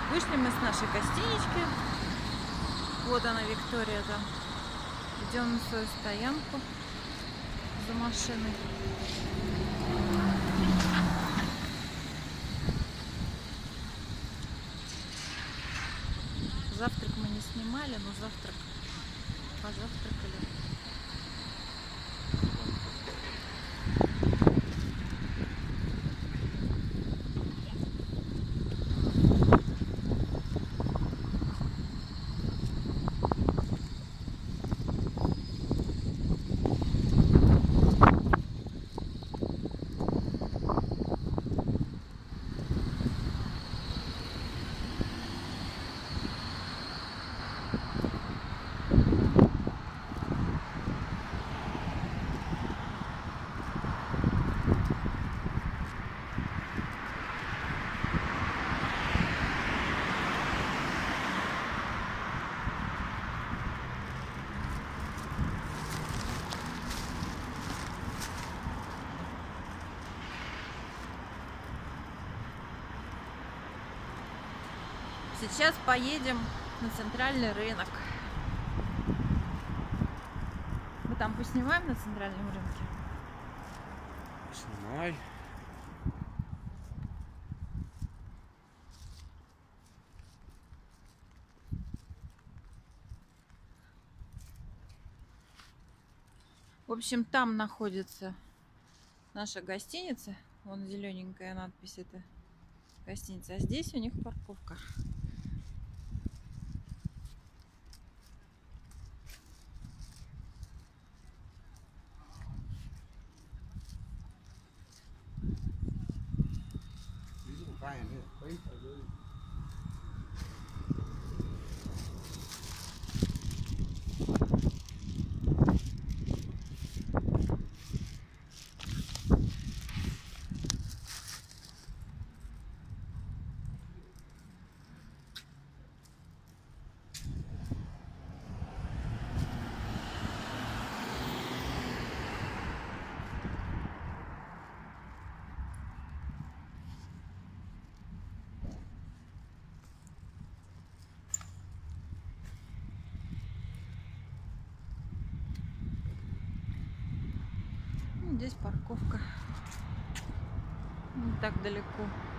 Вышли мы с нашей гостинички. Вот она, Виктория, там. Идем на свою стоянку за машиной. Завтрак мы не снимали, но позавтракали. Сейчас поедем на центральный рынок. Мы там поснимаем на центральном рынке? Снимай. В общем, там находится наша гостиница. Вон зелененькая надпись, это гостиница. А здесь у них парковка. Здесь парковка. Не так далеко.